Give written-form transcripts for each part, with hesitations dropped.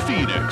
Phoenix.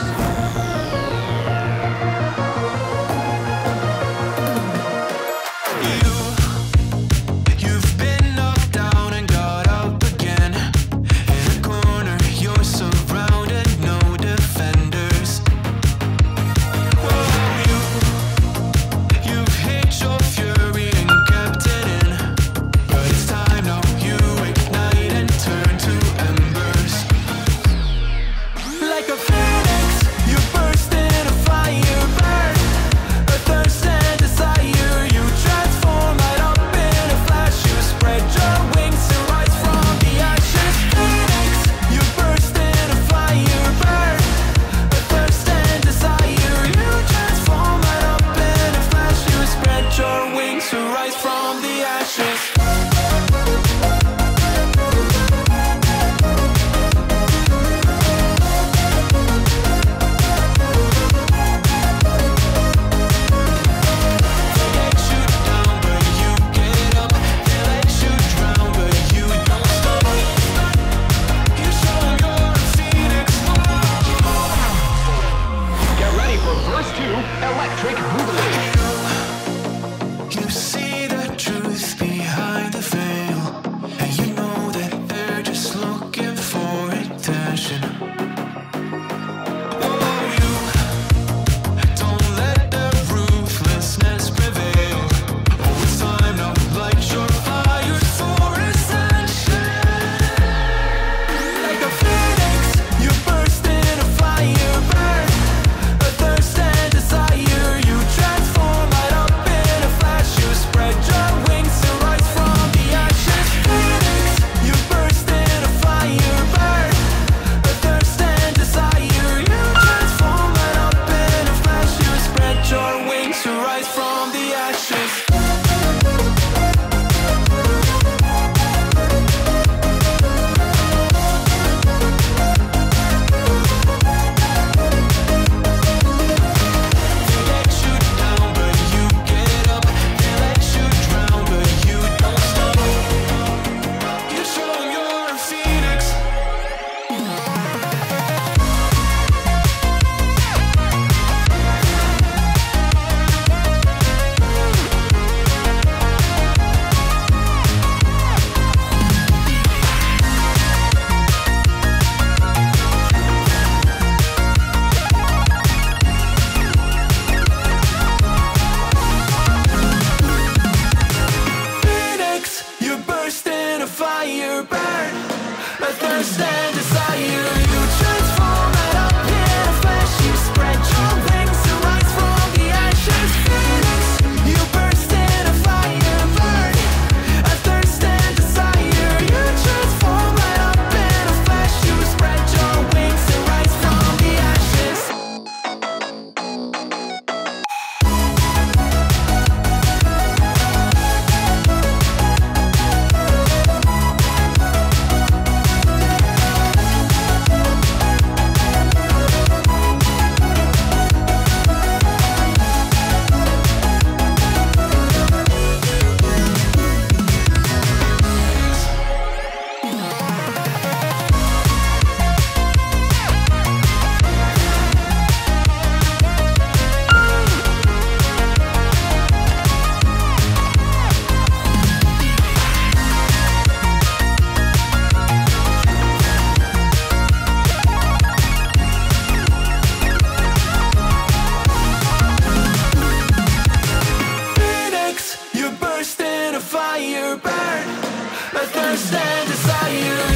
Electric Boogaloo. You see the truth behind the veil, and you know that they're just looking for attention. Oh, you don't let the ruthlessness prevail. Oh, it's time to light your fires for ascension. Like a phoenix, you burst in a fire burn, a thirst and desire. You transform right up in a flash. You spread your wings to rise from the ashes. Phoenix, you burst in a fire burn, a thirst and desire. You transform right up in a flash. You spread your wings to rise from the ashes. Fire burn, a thirst and desire. You transform right up in a flash. You spread your wings to rise from the ashes. Phoenix, you burst in a fire burn, a thirst and desire. You transform right up in a flash. You spread your wings to rise from the ashes. Fire burn, a thirst and desire.